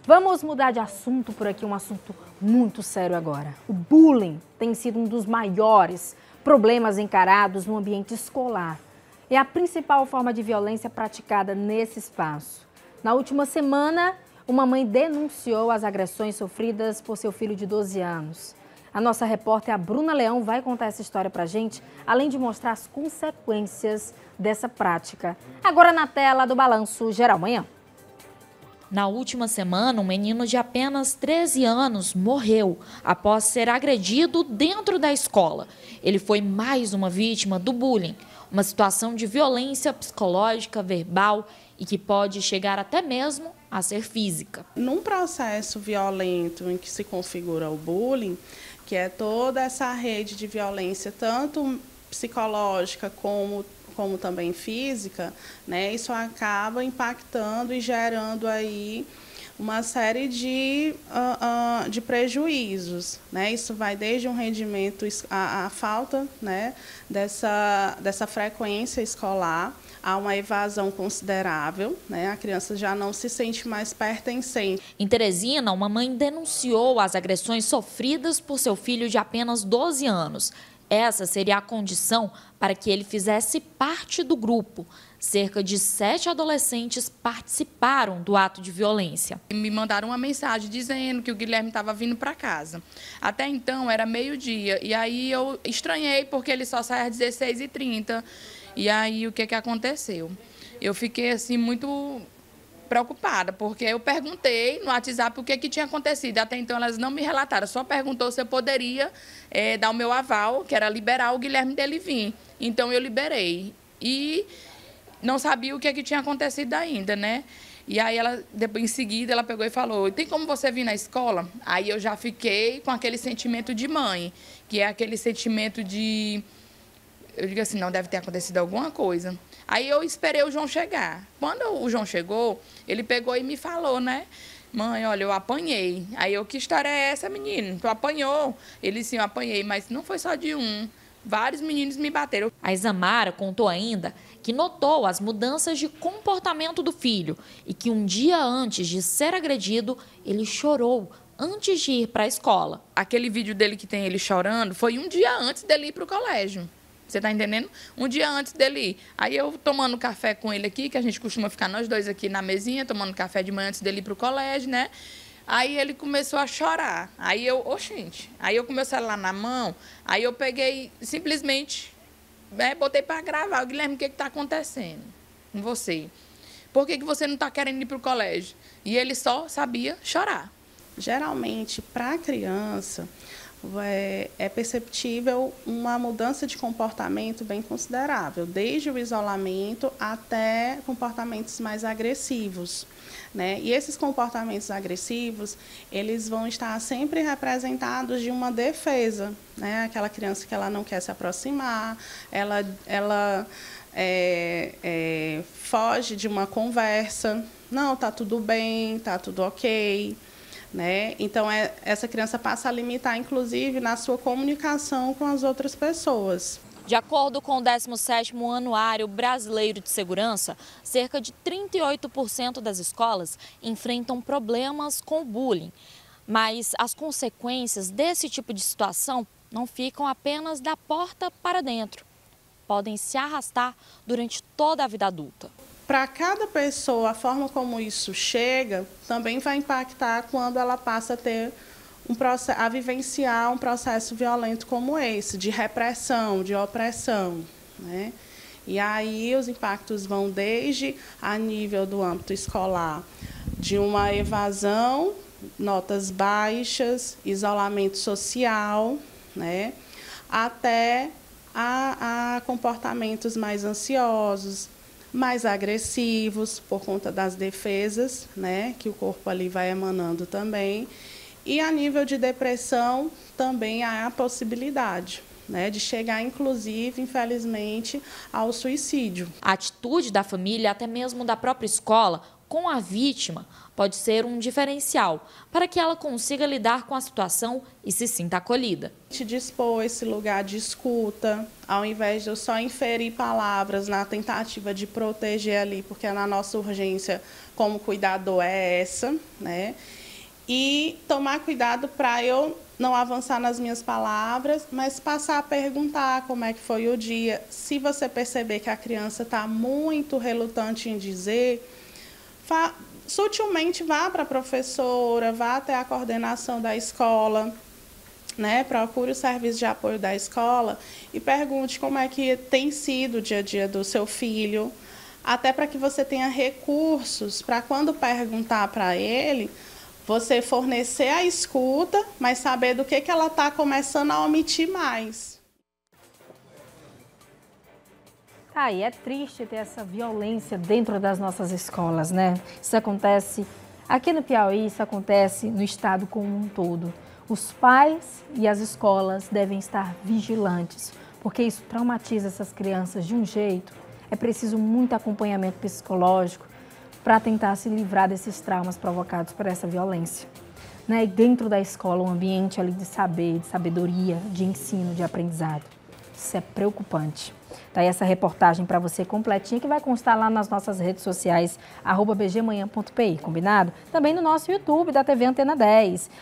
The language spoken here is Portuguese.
Vamos mudar de assunto por aqui, um assunto muito sério agora. O bullying tem sido um dos maiores problemas encarados no ambiente escolar. É a principal forma de violência praticada nesse espaço. Na última semana, uma mãe denunciou as agressões sofridas por seu filho de 12 anos. A nossa repórter, a Bruna Leão, vai contar essa história pra gente, além de mostrar as consequências dessa prática. Agora na tela do Balanço Geral Manhã. Na última semana, um menino de apenas 13 anos morreu após ser agredido dentro da escola. Ele foi mais uma vítima do bullying, uma situação de violência psicológica, verbal e que pode chegar até mesmo a ser física. Num processo violento em que se configura o bullying, que é toda essa rede de violência, tanto psicológica como também física, né, isso acaba impactando e gerando aí uma série de prejuízos, né? Isso vai desde um rendimento, a falta, né, dessa frequência escolar, há uma evasão considerável, né? A criança já não se sente mais pertencente. Em Teresina, uma mãe denunciou as agressões sofridas por seu filho de apenas 12 anos. Essa seria a condição para que ele fizesse parte do grupo. Cerca de 7 adolescentes participaram do ato de violência. Me mandaram uma mensagem dizendo que o Guilherme estava vindo para casa. Até então era meio-dia e aí eu estranhei porque ele só sai às 16h30. E aí o que aconteceu? Eu fiquei assim muito preocupada, porque eu perguntei no WhatsApp o que tinha acontecido. Até então elas não me relataram, só perguntou se eu poderia dar o meu aval, que era liberar o Guilherme dele vir. Então eu liberei e não sabia o que tinha acontecido ainda, né? E aí em seguida ela pegou e falou: tem como você vir na escola? Aí eu já fiquei com aquele sentimento de mãe, que é aquele sentimento de... Eu digo assim, não, deve ter acontecido alguma coisa. Aí eu esperei o João chegar. Quando o João chegou, ele pegou e me falou, né? Mãe, olha, eu apanhei. Aí eu, que história é essa, menino? Tu apanhou? Ele, sim, eu apanhei, mas não foi só de um. Vários meninos me bateram. A Isamara contou ainda que notou as mudanças de comportamento do filho e que um dia antes de ser agredido, ele chorou antes de ir para a escola. Aquele vídeo dele que tem ele chorando foi um dia antes dele ir para o colégio. Você está entendendo? Um dia antes dele ir. Aí eu tomando café com ele aqui, que a gente costuma ficar nós dois aqui na mesinha, tomando café de manhã antes dele ir para o colégio, né? Aí ele começou a chorar. Aí eu, oxente. Aí eu com meu celular na mão, aí eu peguei, simplesmente, botei para gravar. O Guilherme, o que está acontecendo com você? Por que você não está querendo ir para o colégio? E ele só sabia chorar. Geralmente, para a criança, é perceptível uma mudança de comportamento bem considerável, desde o isolamento até comportamentos mais agressivos, né? E esses comportamentos agressivos, eles vão estar sempre representados de uma defesa, né? Aquela criança que ela não quer se aproximar, ela foge de uma conversa, não, está tudo bem, está tudo ok. Né? Então, essa criança passa a limitar, inclusive, na sua comunicação com as outras pessoas. De acordo com o 17º Anuário Brasileiro de Segurança, cerca de 38% das escolas enfrentam problemas com o bullying. Mas as consequências desse tipo de situação não ficam apenas da porta para dentro. Podem se arrastar durante toda a vida adulta. Para cada pessoa, a forma como isso chega também vai impactar quando ela passa a ter a vivenciar um processo violento como esse, de repressão, de opressão, né? E aí os impactos vão desde a nível do âmbito escolar, de uma evasão, notas baixas, isolamento social, né? Até a comportamentos mais ansiosos, mais agressivos, por conta das defesas, né, que o corpo ali vai emanando também. E a nível de depressão, também há a possibilidade, né, de chegar, inclusive, infelizmente, ao suicídio. A atitude da família, até mesmo da própria escola, com a vítima pode ser um diferencial para que ela consiga lidar com a situação e se sinta acolhida. Te dispor esse lugar de escuta, ao invés de eu só inferir palavras na tentativa de proteger ali, porque na nossa urgência como cuidador é essa, né? E tomar cuidado para eu não avançar nas minhas palavras, mas passar a perguntar como é que foi o dia. Se você perceber que a criança está muito relutante em dizer, sutilmente vá para a professora, vá até a coordenação da escola, né? Procure o serviço de apoio da escola e pergunte como é que tem sido o dia a dia do seu filho, até para que você tenha recursos para quando perguntar para ele, você fornecer a escuta, mas saber do que ela está começando a omitir mais. E é triste ter essa violência dentro das nossas escolas, né? Isso acontece aqui no Piauí, isso acontece no estado como um todo. Os pais e as escolas devem estar vigilantes, porque isso traumatiza essas crianças de um jeito. É preciso muito acompanhamento psicológico para tentar se livrar desses traumas provocados por essa violência. E dentro da escola, um ambiente ali de saber, de sabedoria, de ensino, de aprendizado. Isso é preocupante. Tá aí essa reportagem para você completinha que vai constar lá nas nossas redes sociais, @bgmanhã.pi, combinado? Também no nosso YouTube da TV Antena 10.